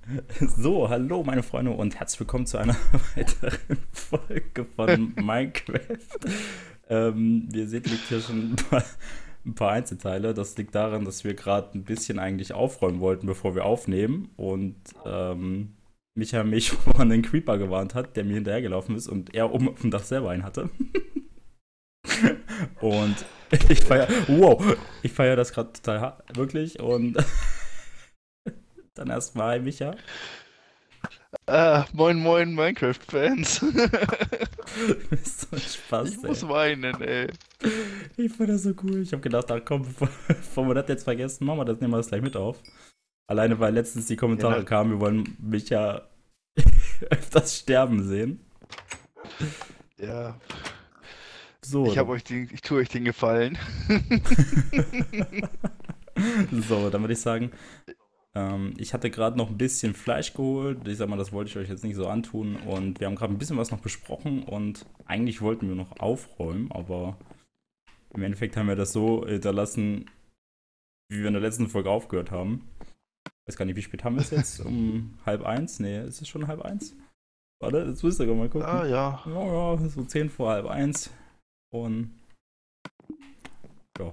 So, hallo meine Freunde und herzlich willkommen zu einer weiteren Folge von Minecraft. Wie ihr seht, liegt hier schon ein paar Einzelteile. Das liegt daran, dass wir gerade ein bisschen eigentlich aufräumen wollten, bevor wir aufnehmen. Und Micha mich vor einen Creeper gewarnt hat, der mir hinterhergelaufen ist und er oben auf dem Dach selber einen hatte. Und ich feiere das gerade total hart, wirklich. Und dann erstmal Micha. Moin moin Minecraft-Fans. So ein Ich Spaß, ey. muss weinen, ey. Ich fand das so cool. Ich habe gedacht, ach komm, bevor wir das jetzt vergessen, machen wir das, nehmen wir das gleich mit auf. Alleine, weil letztens die Kommentare Ja, kamen, wir wollen mich ja öfters sterben sehen. ja. So, dann, Ich tue euch den Gefallen. so, dann würde ich sagen, ich hatte gerade noch ein bisschen Fleisch geholt. Ich sag mal, das wollte ich euch jetzt nicht so antun. Und wir haben gerade ein bisschen was noch besprochen und eigentlich wollten wir noch aufräumen, aber im Endeffekt haben wir das so hinterlassen, wie wir in der letzten Folge aufgehört haben. Weiß gar nicht, wie spät haben wir es jetzt? Um halb eins? Nee, ist es schon halb eins? Warte, jetzt müsst ihr mal Ah gucken. ja. Ja, ja, so 10 vor halb eins. Und ja,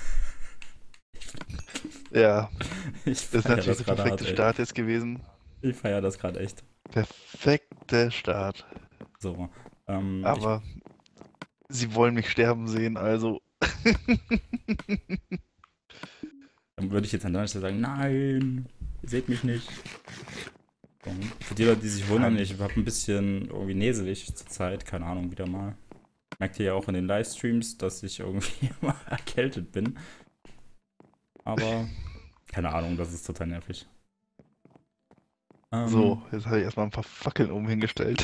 Ja, ich das ist feiere natürlich das der gerade hart, perfekte ey. Start jetzt gewesen. Ich feiere das gerade echt. Perfekter Start. So, ich, Aber sie wollen mich sterben sehen, also. dann würde ich jetzt an deiner Stelle sagen, nein, ihr seht mich nicht. Und für die Leute, die sich wundern, Nein. ich habe ein bisschen irgendwie näselig zur Zeit, keine Ahnung, wieder mal. Merkt ihr ja auch in den Livestreams, dass ich irgendwie immer erkältet bin. Aber keine Ahnung, das ist total nervig. So, Ähm, jetzt habe ich erstmal ein paar Fackeln oben hingestellt.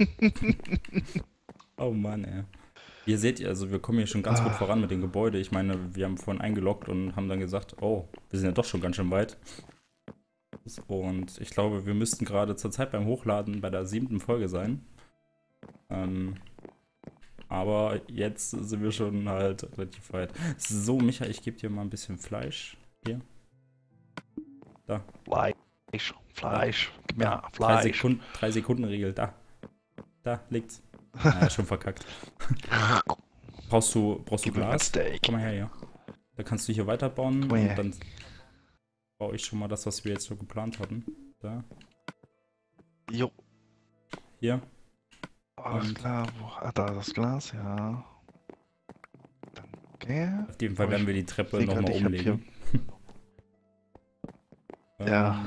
oh Mann, ey. Ihr seht ja, also wir kommen hier schon ganz gut Ah, voran mit dem Gebäude. Ich meine, wir haben vorhin eingeloggt und haben dann gesagt, oh, wir sind ja doch schon ganz schön weit. Und ich glaube, wir müssten gerade zur Zeit beim Hochladen bei der 7. Folge sein. Ähm, aber jetzt sind wir schon halt relativ weit. So, Micha, ich gebe dir mal ein bisschen Fleisch. Hier, da, Fleisch, da. Fleisch, gib Ja, mir Fleisch. 3 Sekunden Regel, da liegt's. Naja, schon verkackt. Brauchst du Gib mir mein Glas? Steak. Komm mal her, ja. Da kannst du hier weiterbauen Komm mal und her. dann baue ich schon mal das, was wir jetzt so geplant hatten. Da, Jo, hier alles und klar. Da das Glas, ja. Danke. auf jeden Fall Aber werden ich wir die Treppe sehe nochmal gerade, ich habe hier. umlegen. Ja.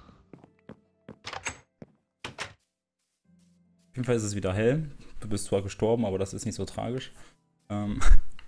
Auf jeden Fall ist es wieder hell. Du bist zwar gestorben, aber das ist nicht so tragisch. Ähm,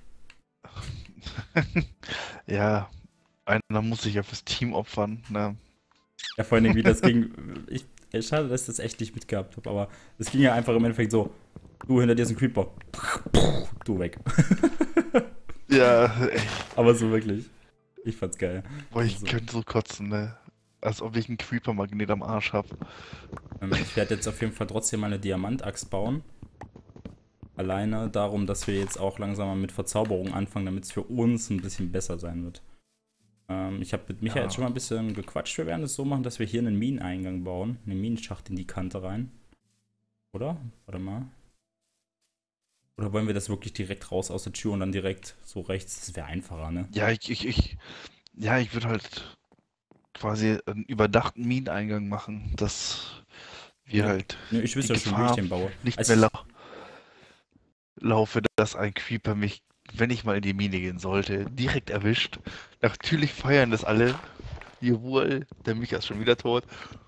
Ja, einer muss sich ja fürs Team opfern. Ne? ja, vor allen Dingen, wie das ging. Schade, dass ich das echt nicht mitgehabt habe, aber es ging ja einfach im Endeffekt so: Du, hinter dir ist ein Creeper. Du weg. Ja, ey, Aber so wirklich. Ich fand's geil. boah, ich So. könnte so kotzen, ne? Als ob ich einen Creeper-Magnet am Arsch hab. Ich werde jetzt auf jeden Fall trotzdem mal eine Diamantaxt bauen. Alleine darum, dass wir jetzt auch langsam mal mit Verzauberung anfangen, damit es für uns ein bisschen besser sein wird. Ich habe mit Michael jetzt schon Ja, mal ein bisschen gequatscht. Wir werden es so machen, dass wir hier einen Mineneingang bauen. Einen Minenschacht in die Kante rein. Oder? Warte mal. Oder wollen wir das wirklich direkt raus aus der Tür und dann direkt so rechts? Das wäre einfacher, ne? ja, ja, ich würde halt quasi einen überdachten Mineneingang machen, dass wir Ja. halt Ne, ich die wüsste ja schon, wie ich Gefahr den baue. nicht Also mehr ich, laufe, dass ein Creeper mich, wenn ich mal in die Mine gehen sollte, direkt erwischt. Natürlich feiern das alle. Jawohl, der Micha ist schon wieder tot.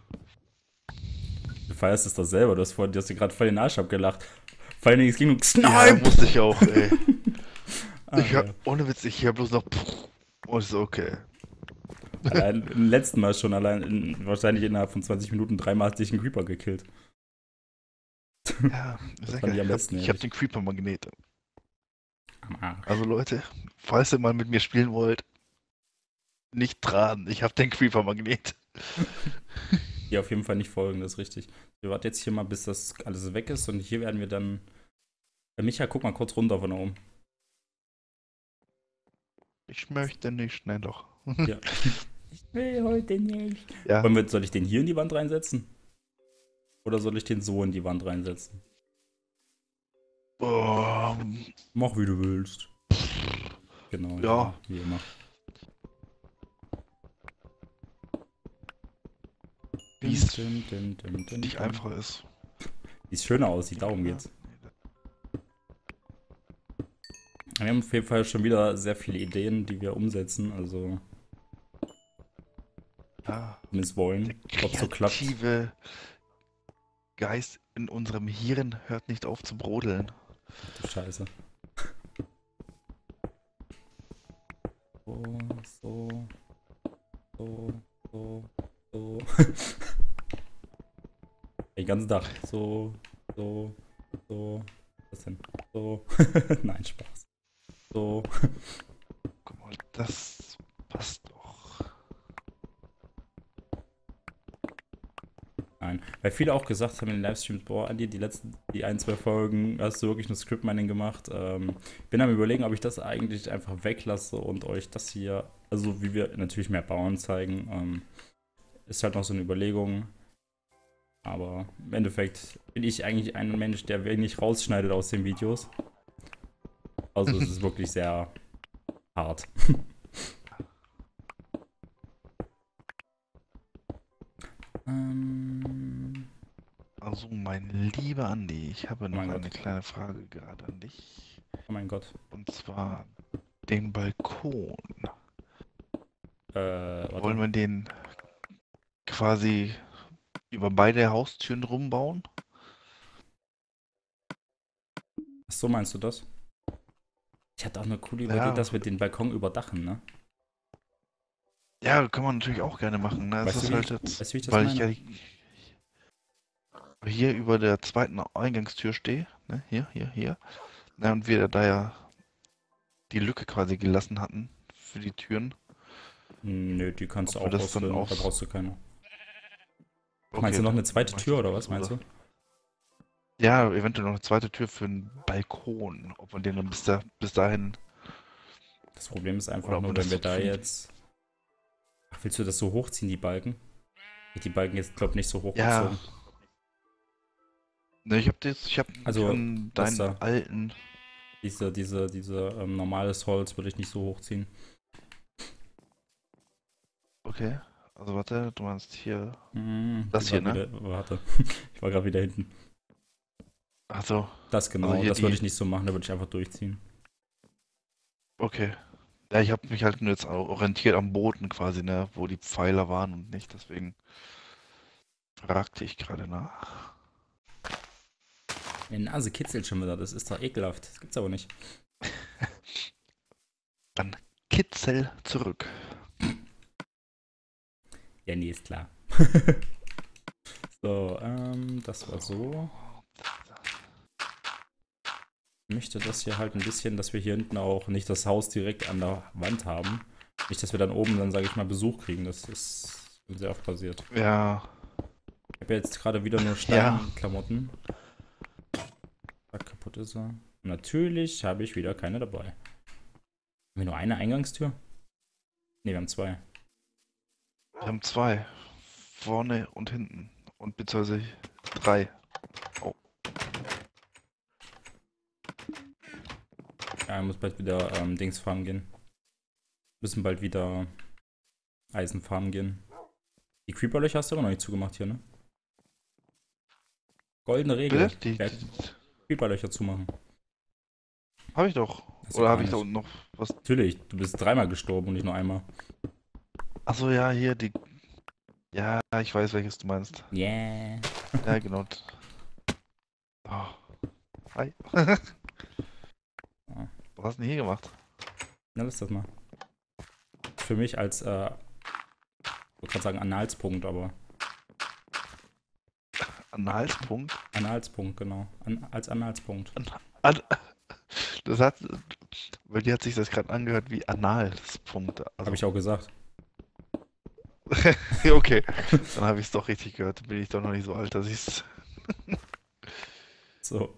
du feierst es doch selber. Du hast dir gerade voll den Arsch abgelacht. Vor allen Dingen, es ging um Ja, Snipe! musste ich auch, ey. Ah, ja. Ohne Witz, ich höre bloß noch. Und ich so, okay. Allein im letzten Mal schon, wahrscheinlich innerhalb von 20 Minuten 3-mal hat dich ein Creeper gekillt. Ja, Das sehr fand geil. ich am besten, Ich hab ehrlich. den Creeper-Magnet. Am Arsch. Also Leute, falls ihr mal mit mir spielen wollt, nicht dran. Ich hab den Creeper-Magnet. Hier auf jeden Fall nicht folgen, das ist richtig. Wir warten jetzt hier mal, bis das alles weg ist und hier werden wir dann. Micha, guck mal kurz runter von da oben. Ich möchte nicht, nein doch. Ja. Ich will heute nicht. Ja. Soll ich den hier in die Wand reinsetzen? Oder soll ich den so in die Wand reinsetzen? Oh, Mach wie du willst. Genau, ja, wie immer. wie es Wie nicht einfach ist. es schöner aussieht, darum geht's. Wir haben auf jeden Fall schon wieder sehr viele Ideen, die wir umsetzen, also Ja, zumindest wollen. Ob es so klappt. kreative Geist in unserem Hirn hört nicht auf zu brodeln. Ach du Scheiße. So. Den ganzen Tag. So. Was denn? So. Nein, Spaß. So. Guck mal, das passt doch. Nein. Weil viele auch gesagt haben in den Livestreams, boah, Andi, die ein, zwei Folgen hast du wirklich nur Script-Mining gemacht. Bin am Überlegen, ob ich das eigentlich einfach weglasse und euch das hier, also wie wir natürlich mehr Bauen zeigen, ist halt noch so eine Überlegung. Aber im Endeffekt bin ich eigentlich ein Mensch, der wenig rausschneidet aus den Videos. Also es ist wirklich sehr hart. Also, mein lieber Andi, ich habe Oh noch mein eine Gott. kleine Frage gerade an dich. Oh mein Gott. Und zwar den Balkon. Warte. Wollen wir den quasi über beide Haustüren rumbauen? Ach so, meinst du das? Ich hatte auch eine coole Idee, Ja, dass wir den Balkon überdachen, ne? ja, kann man natürlich auch gerne machen. Ne? Es Weißt du, ist wie, halt jetzt, weißt du, wie ich das weil ich meine? ja hier über der zweiten Eingangstür stehe. Ne? Hier. Na, und wir da ja die Lücke quasi gelassen hatten für die Türen. Nö, die kannst du Ob wir auch das dann ausfüllen. Da aus. brauchst du keine. Meinst Okay, du noch eine dann zweite mach ich Tür das oder mal was so. meinst du? Ja, eventuell noch eine zweite Tür für einen Balkon. Ob man den dann bis dahin Das Problem ist einfach oder ob nur, man wenn das wir da für die. jetzt. Ach, willst du das so hochziehen, die Balken? Ich die Balken jetzt, glaube ich, nicht so Ja, hochgezogen. ne, ich hab mich Also, an das deinen da, alten. diese normales Holz würde ich nicht so hochziehen. Okay, also warte, du meinst hier Ich das hier, war ne? wieder, warte. Ich war gerade wieder hinten. Ach so, Das also genau, hier das würde die. ich nicht so machen, da würde ich einfach durchziehen. Okay. Ja, ich habe mich halt nur jetzt orientiert am Boden quasi, ne, wo die Pfeiler waren und nicht, deswegen fragte ich gerade nach. Meine Nase kitzelt schon wieder, das ist doch ekelhaft. Das gibt's aber nicht. Dann Kitzel zurück. Ja, nee, ist klar. So, das war so. Ich möchte das hier halt ein bisschen, dass wir hier hinten auch nicht das Haus direkt an der Wand haben. Nicht, dass wir dann oben dann, sage ich mal, Besuch kriegen. Das ist sehr oft passiert. Ja, Ich habe jetzt gerade wieder nur ja, Steinklamotten. Kaputt ist er. Natürlich habe ich wieder keine dabei. Haben wir nur eine Eingangstür? Ne, wir haben zwei. wir haben zwei. Vorne und hinten. Und beziehungsweise drei. Oh, Ja, ich muss bald wieder Dings farmen gehen. Müssen bald wieder Eisen farmen gehen. Die Creeper-Löcher hast du aber noch nicht zugemacht hier, ne? Goldene Regel. bitte? Creeper-Löcher zumachen. Habe ich doch. Hast du Oder gar habe ich da nicht. unten noch was? Natürlich, du bist dreimal gestorben und nicht nur einmal. Achso, ja, hier die. Ja, ich weiß, welches du meinst. Yeah. Ja, genau. Oh. Hi. Ja. Was hast du denn hier gemacht? Na, lass das mal. Für mich als, ich wollte gerade sagen Analspunkt, aber. Analspunkt? Analspunkt, genau. Als Analspunkt. An das hat. Bei dir hat sich das gerade angehört wie Analspunkt. Also, Habe ich auch gesagt. okay, dann habe ich es doch richtig gehört. Dann bin ich doch noch nicht so alt, dass ich es. So.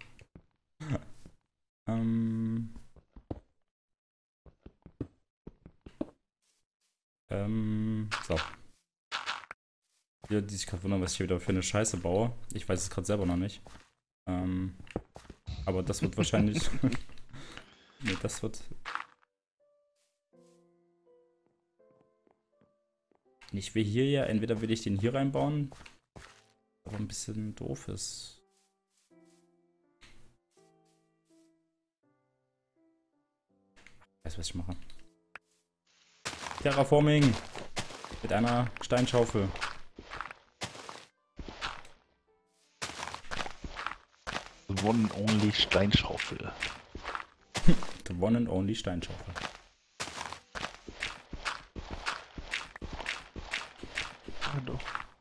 Ähm. So. Hier, die sich gerade wundern, was ich hier wieder für eine Scheiße baue. Ich weiß es gerade selber noch nicht. Aber das wird wahrscheinlich... Nee, das wird... Ich will hier ja, entweder will ich den hier reinbauen, aber ein bisschen doof ist. Ich weiß, was ich mache. Terraforming! Mit einer Steinschaufel. The one and only Steinschaufel. The one and only Steinschaufel. Hallo.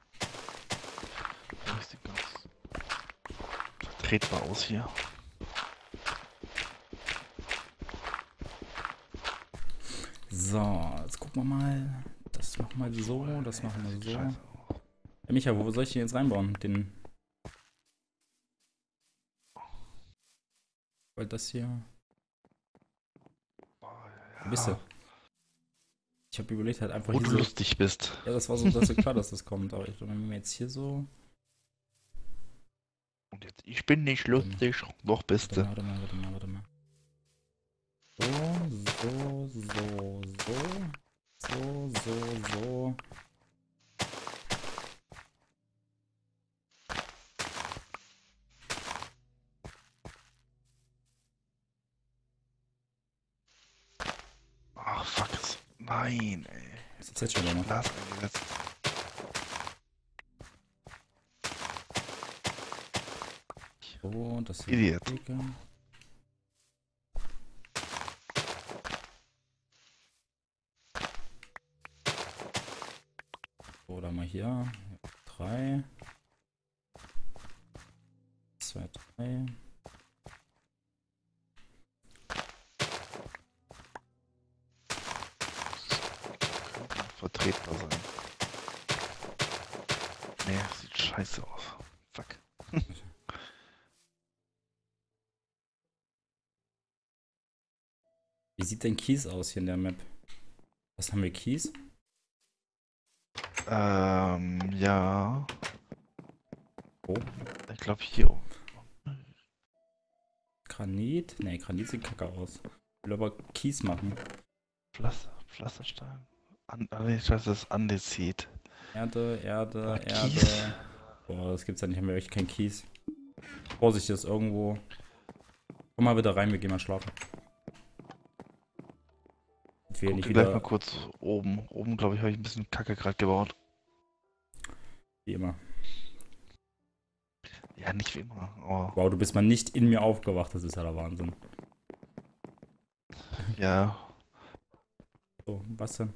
Das sieht ganz vertretbar aus hier. So, jetzt gucken wir mal. Das machen wir so, das machen wir so. Scheiße. Ja, Micha, wo soll ich den jetzt reinbauen? Den. Weil das hier. Wo bist du? Ich habe überlegt, halt einfach Wo hier du so. lustig bist. Ja, das war so, das ist klar, dass das kommt. Aber ich glaube, wenn wir jetzt hier so. Und jetzt, ich bin nicht lustig. Doch bist du. Warte mal. So. Ach, fuck es. Nein, ey. Was ist jetzt schon wieder? Glas eingesetzt. So, das hier. Idiot. Wegnehmen. Oder mal hier. 3. 2, 3. Vertretbar sein. Nee, sieht scheiße aus. Fuck. Wie sieht denn Kies aus hier in der Map? Was haben wir Kies? Ja. Oh, Ich glaube hier. Granit? Ne, Granit sieht kacke aus. Ich will aber Kies machen. Pflasterstein. Nee, das ist Andesit. Erde. Kies. Boah, das gibt's ja nicht. Haben wir echt kein Kies. Vorsicht, das ist irgendwo. Komm mal wieder rein, wir gehen mal schlafen. Ich will Guck nicht gleich wieder, mal kurz oben. Oben, glaube ich, habe ich ein bisschen Kacke gerade gebaut. wie immer. Ja, nicht wie immer. Oh, Wow, du bist mal nicht in mir aufgewacht, das ist ja der Wahnsinn. ja. So, was denn?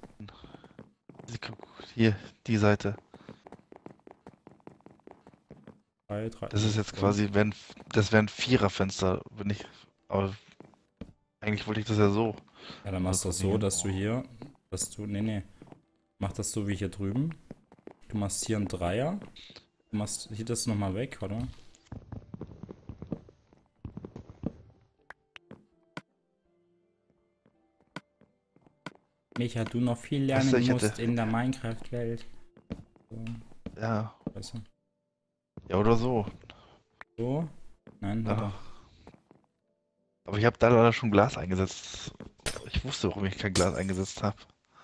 Hier, die Seite. 3. Das ist jetzt quasi, das wären Viererfenster, wenn ich. Aber eigentlich wollte ich das ja so. Ja, dann machst du das so, dass du hier, nee. Mach das so wie hier drüben. Du machst hier einen Dreier. Du machst hier das nochmal weg, oder? Micha, du noch viel lernen Weißt du, musst in der Minecraft-Welt. So, Ja. weißt du. Ja, oder so. So? Nein, warte. Ja. Aber ich habe da leider schon Glas eingesetzt. Ich wusste, warum ich kein Glas eingesetzt habe.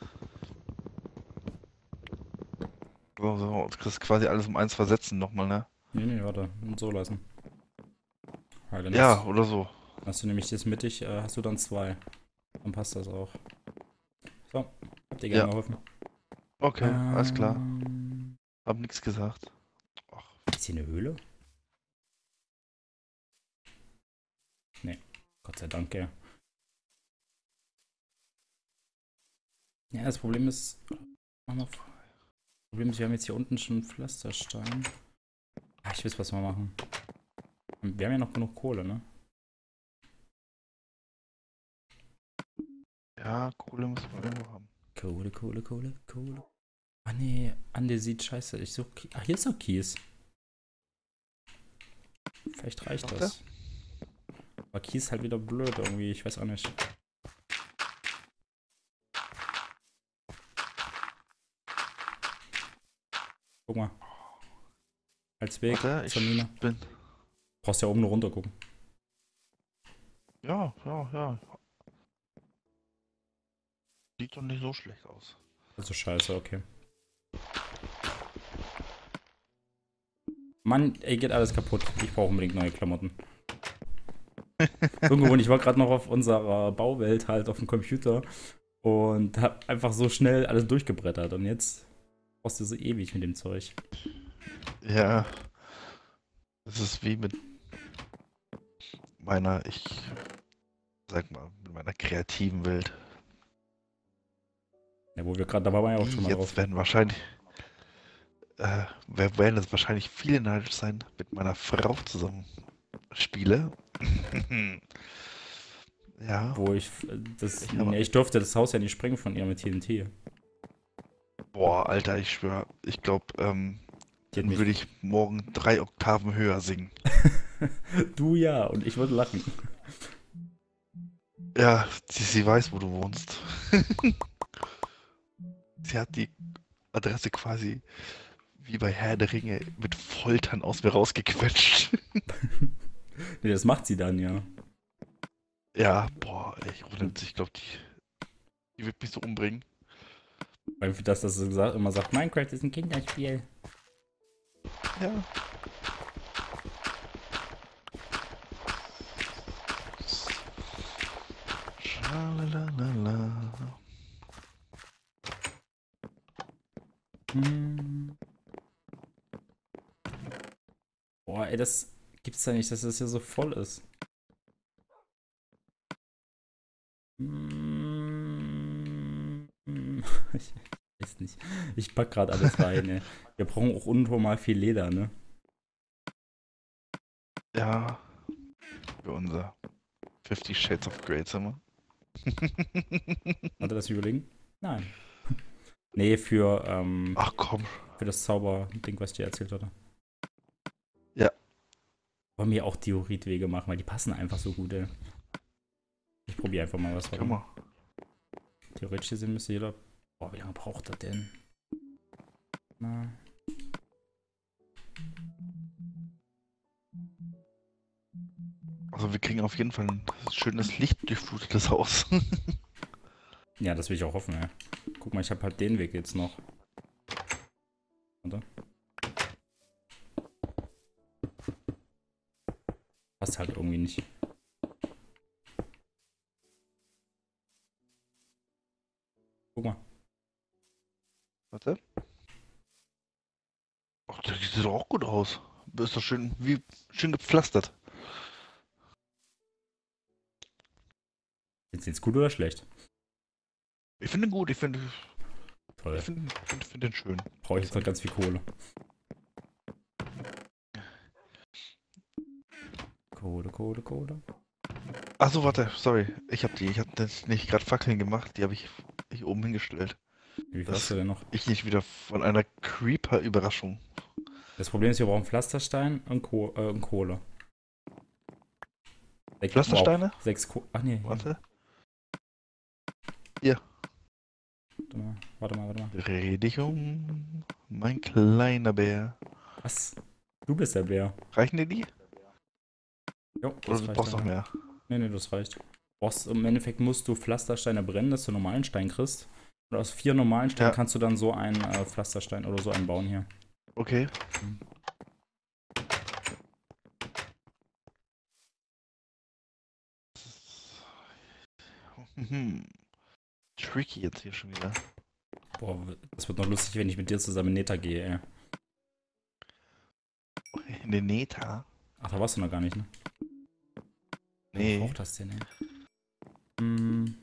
So, du kriegst quasi alles um 1 versetzen nochmal, ne? Nee, warte. So lassen. Weil dann Ja, oder so. hast du nämlich das mittig, hast du dann 2. Dann passt das auch. So, habt ihr gerne Ja. geholfen? Okay, alles klar. Ähm, Hab nichts gesagt. Ach, Ist hier eine Höhle? Nee, Gott sei Dank, ja. Ja, das Problem ist, wir haben jetzt hier unten schon Pflasterstein. Ah, ich weiß, was wir machen. Wir haben ja noch genug Kohle, ne? ja, Kohle muss man irgendwo haben. Kohle. Ah nee, Andesit, scheiße. Ich such Ach, hier ist doch Kies. Vielleicht reicht Doch, das. Aber Kies ist halt wieder blöd irgendwie, ich weiß auch nicht. Guck mal. Als Weg Warte, zur ich Mine. bin. Brauchst ja oben nur runter gucken. Ja, ja, ja. Sieht doch nicht so schlecht aus. Also scheiße, okay. Mann, ey, geht alles kaputt. Ich brauche unbedingt neue Klamotten. Irgendwo, und ich war gerade noch auf unserer Bauwelt halt auf dem Computer und hab einfach so schnell alles durchgebrettert. Und jetzt brauchst du so ewig mit dem Zeug. Ja, das ist wie mit meiner, ich sag mal, mit meiner kreativen Welt. Ja, wo wir gerade, da waren wir ja auch schon mal Jetzt drauf. werden wahrscheinlich, werden es wahrscheinlich viele neidisch sein, mit meiner Frau zusammen spiele. Ja, Wo ich durfte das Haus ja nicht sprengen von ihr mit TNT. boah, Alter, ich schwör, ich glaube, Die hat dann mich. würde ich morgen 3 Oktaven höher singen. Du ja, und ich würde lachen. Ja, sie weiß, wo du wohnst. Sie hat die Adresse quasi wie bei Herr der Ringe mit Foltern aus mir rausgequetscht. Nee, das macht sie dann ja. Ja, boah, ey, ohne Witz, ich glaube, die wird mich so umbringen. Weil für das sie immer sagt, Minecraft ist ein Kinderspiel. Ja. Schalalala. Hm. Boah, ey, das gibt's ja nicht, dass das hier so voll ist. Hm. Ich weiß nicht. Ich pack gerade alles rein, ey. Wir brauchen auch unnormal viel Leder, ne? Ja, für unser 50 Shades of Grey Zimmer. Warte, das überlegen? Nein. Nee, Ach komm. für das Zauberding, was ich dir erzählt hatte. Ja. Wollen wir auch Dioritwege machen, weil die passen einfach so gut, ey. Ich probiere einfach mal was. Guck mal. Theoretisch gesehen müsste jeder. Boah, wie lange braucht das denn? Na. Also wir kriegen auf jeden Fall ein schönes lichtdurchflutetes Haus. Ja, das will ich auch hoffen, ey. Guck mal, ich habe halt den Weg jetzt noch. Warte. Passt halt irgendwie nicht. Guck mal. Warte. Ach, das sieht doch auch gut aus. Das ist doch schön, schön gepflastert. Jetzt gut oder schlecht? Ich finde ihn gut, Toll. ich find den schön. Brauche ich jetzt noch ganz viel Kohle. Kohle. Achso, warte, sorry. Ich hab das nicht gerade Fackeln gemacht, die habe ich oben hingestellt. Wie viel hast du denn noch? Ich nicht wieder von einer Creeper-Überraschung. Das Problem ist, wir brauchen Pflasterstein und Kohle. Pflastersteine? Wow, 6 Kohle. Ach nee. Warte. Hier. Warte mal. Dreh dich um, mein kleiner Bär. Was? Du bist der Bär. Reichen dir die? Jo, Oder das du reicht brauchst dann, noch ja. mehr? Nee, das reicht. Im Endeffekt musst du Pflastersteine brennen, dass du normalen Stein kriegst. Und aus 4 normalen Steinen Ja. kannst du dann so einen Pflasterstein oder so einen bauen hier. Okay. Tricky jetzt hier schon wieder. Boah, das wird noch lustig, wenn ich mit dir zusammen in Neta gehe, ey. In den Neta? Ach, da warst du noch gar nicht, ne? Nee. Wer braucht das denn, ey? Hm.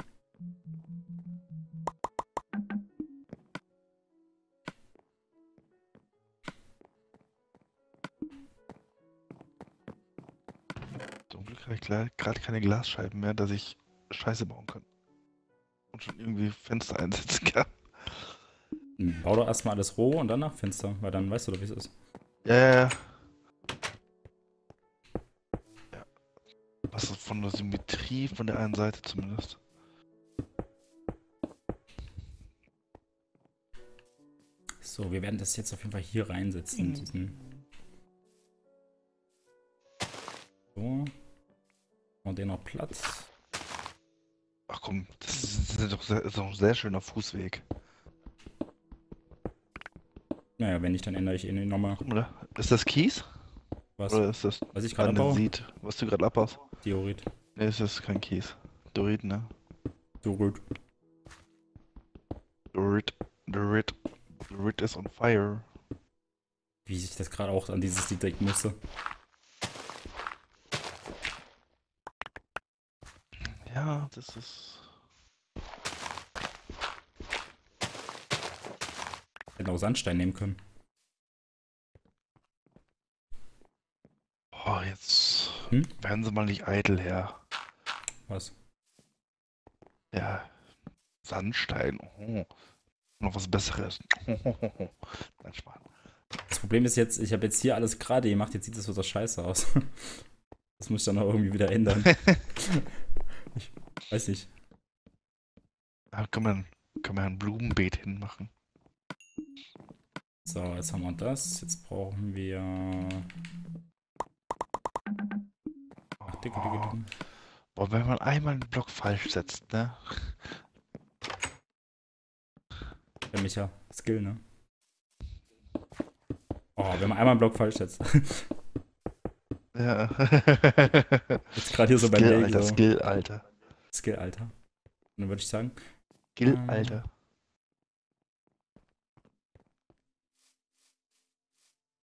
Zum Glück habe ich gerade keine Glasscheiben mehr, dass ich Scheiße bauen kann. Und schon irgendwie Fenster einsetzen kann. Bau doch erstmal alles roh und danach Fenster, weil dann weißt du doch, wie es ist. Ja. Was ist von der Symmetrie von der einen Seite zumindest? So, wir werden das jetzt auf jeden Fall hier reinsetzen. Diesen. So. Und den noch Platz. Ach komm, das ist doch ein sehr schöner Fußweg. Naja, wenn nicht, dann ändere ich ihn nochmal. Oder? Ist das Kies? Was? Oder ist das Was ich gerade abbaue? Andesit, was du gerade abbaust? Diorit. Ne, ist das kein Kies. Dorit, ne? Diorit. Dorit is on fire. Wie sich das gerade auch an dieses Lied denken musste. Ja, das ist... Hätten auch Sandstein nehmen können. Oh, jetzt Hm? werden sie mal nicht eitel her. Was? Ja, Sandstein. Oh, noch was Besseres. Nein, Spaß. Das Problem ist jetzt, ich habe jetzt hier alles gerade gemacht, jetzt sieht das so scheiße aus. Das muss ich dann auch irgendwie wieder ändern. Ich weiß nicht. Da kann man ein Blumenbeet hinmachen. So, jetzt haben wir das. Jetzt brauchen wir. Ach, dicke. Boah, wenn man einmal einen Block falsch setzt, ne? Der Micha. Skill, ne? Oh, wenn man einmal einen Block falsch setzt. Ja. Jetzt gerade hier so beim Skill, Legen. Alter, So. Skill, Alter. Skill, Alter. Und dann würde ich sagen. Skill, Alter.